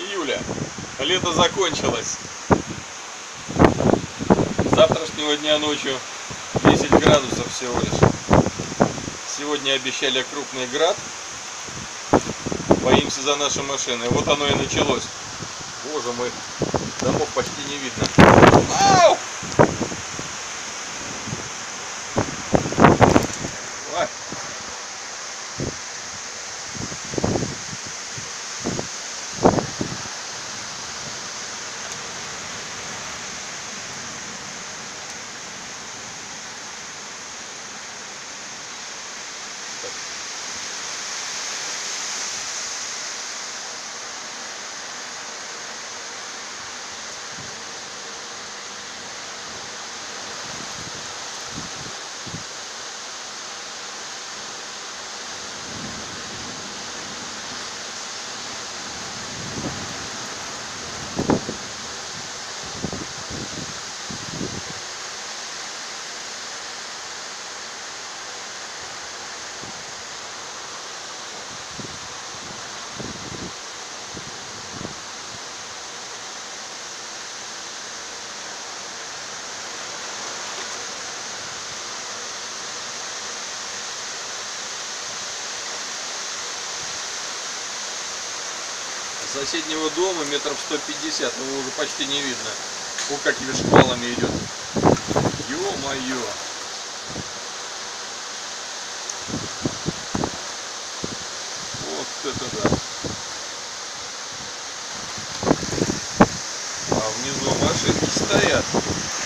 июля. Лето закончилось. С завтрашнего дня ночью 10 градусов всего лишь. Сегодня обещали крупный град. Боимся за наши машины. Вот оно и началось. Боже мой, домов почти не видно. Ау! Ой. Соседнего дома метров 150, его уже почти не видно. О, какими шквалами идет. Ё-моё. Вот это да. А внизу машинки стоят.